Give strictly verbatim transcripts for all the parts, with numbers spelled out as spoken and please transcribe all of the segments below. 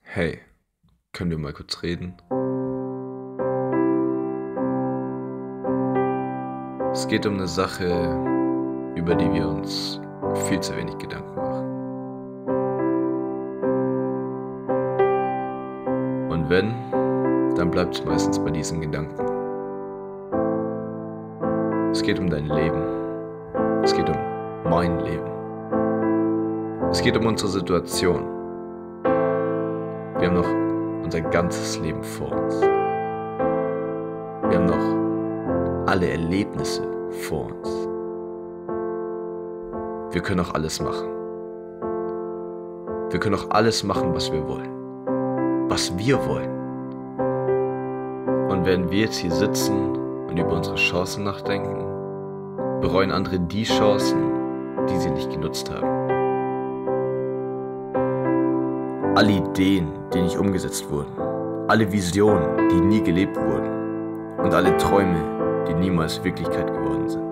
Hey, können wir mal kurz reden? Es geht um eine Sache, über die wir uns viel zu wenig Gedanken machen. Und wenn, dann bleibt es meistens bei diesen Gedanken. Es geht um dein Leben. Es geht um mein Leben. Es geht um unsere Situation. Wir haben noch unser ganzes Leben vor uns. Wir haben noch alle Erlebnisse vor uns. Wir können auch alles machen. Wir können auch alles machen, was wir wollen. Was wir wollen. Und während wir jetzt hier sitzen und über unsere Chancen nachdenken, bereuen andere die Chancen, die sie nicht genutzt haben. Alle Ideen, die nicht umgesetzt wurden. Alle Visionen, die nie gelebt wurden. Und alle Träume, die niemals Wirklichkeit geworden sind.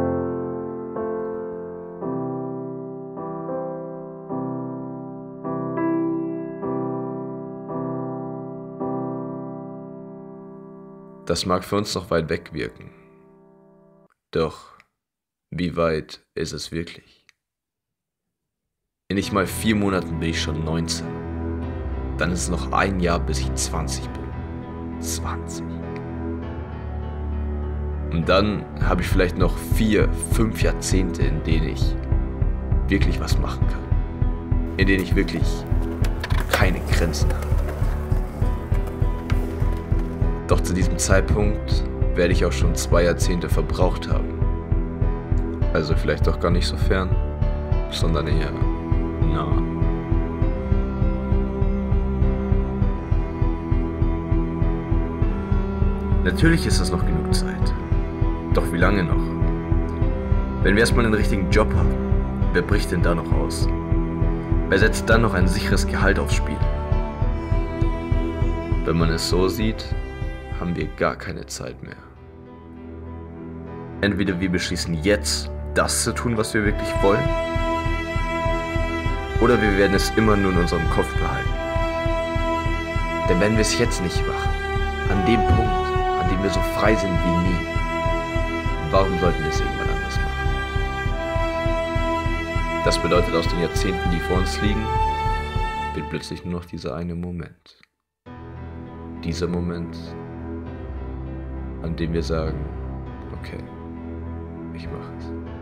Das mag für uns noch weit weg wirken. Doch, wie weit ist es wirklich? In nicht mal vier Monaten bin ich schon neunzehn. Dann ist es noch ein Jahr, bis ich zwanzig bin. zwanzig. Und dann habe ich vielleicht noch vier, fünf Jahrzehnte, in denen ich wirklich was machen kann. In denen ich wirklich keine Grenzen habe. Doch zu diesem Zeitpunkt werde ich auch schon zwei Jahrzehnte verbraucht haben. Also vielleicht doch gar nicht so fern, sondern eher nah. Natürlich ist es noch genug Zeit. Doch wie lange noch? Wenn wir erstmal einen richtigen Job haben, wer bricht denn da noch aus? Wer setzt dann noch ein sicheres Gehalt aufs Spiel? Wenn man es so sieht, haben wir gar keine Zeit mehr. Entweder wir beschließen jetzt, das zu tun, was wir wirklich wollen, oder wir werden es immer nur in unserem Kopf behalten. Denn wenn wir es jetzt nicht machen, an dem Punkt, an dem wir so frei sind wie nie, warum sollten wir es irgendwann anders machen? Das bedeutet, aus den Jahrzehnten, die vor uns liegen, wird plötzlich nur noch dieser eine Moment. Dieser Moment, an dem wir sagen, okay, ich mache es.